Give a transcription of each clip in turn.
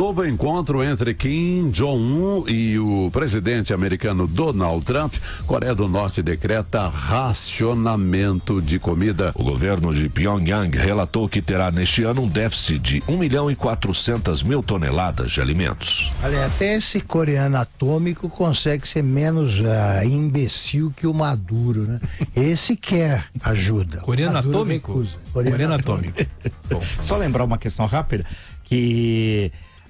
novo encontro entre Kim Jong-un e o presidente americano Donald Trump. Coreia do Norte decreta racionamento de comida. O governo de Pyongyang relatou que terá neste ano um déficit de 1.400.000 toneladas de alimentos. Olha, até esse coreano atômico consegue ser menos imbecil que o Maduro, né? Esse quer ajuda. Coreano atômico? Coreano atômico. Bom, só lembrar uma questão rápida, que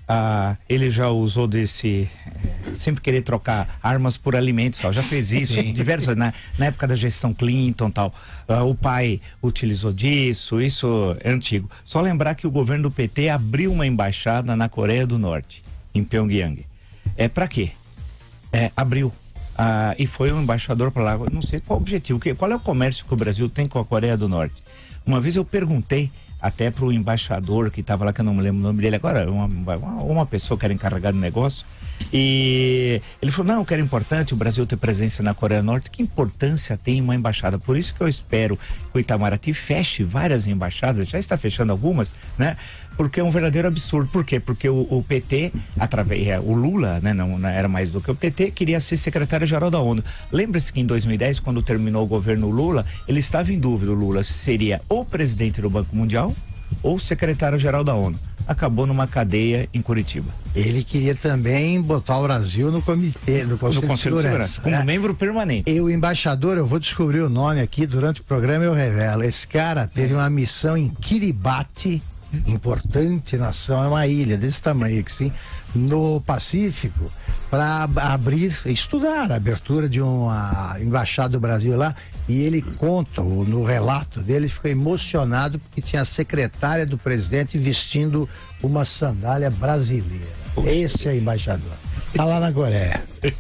ele já usou desse sempre querer trocar armas por alimentos, já fez isso diversas na época da gestão Clinton, tal. O pai utilizou disso, isso é antigo. Só lembrar que o governo do PT abriu uma embaixada na Coreia do Norte, em Pyongyang. Para quê? Abriu. E foi um embaixador para lá, não sei qual o objetivo, qual é o comércio que o Brasil tem com a Coreia do Norte. Uma vez eu perguntei até pro embaixador que estava lá, que eu não me lembro o nome dele agora, uma pessoa que era encarregada do negócio, e ele falou, não, que era importante o Brasil ter presença na Coreia do Norte. Que importância tem uma embaixada? Por isso que eu espero que o Itamaraty feche várias embaixadas, já está fechando algumas, né? Porque é um verdadeiro absurdo. Por quê? Porque o PT, o Lula, né, não era mais do que o PT, queria ser secretário-geral da ONU. Lembra-se que em 2010, quando terminou o governo Lula, ele estava em dúvida, o Lula, se seria o presidente do Banco Mundial ou secretário-geral da ONU. Acabou numa cadeia em Curitiba. Ele queria também botar o Brasil no comitê, no Conselho de Segurança, como membro permanente. E o embaixador, eu vou descobrir o nome aqui durante o programa, eu revelo. Esse cara teve uma missão em Kiribati, importante nação, é uma ilha desse tamanho aqui, sim, no Pacífico, para estudar a abertura de uma embaixada do Brasil lá. E ele conta, no relato dele, ficou emocionado porque tinha a secretária do presidente vestindo uma sandália brasileira. Esse é o embaixador. Tá lá na Coreia.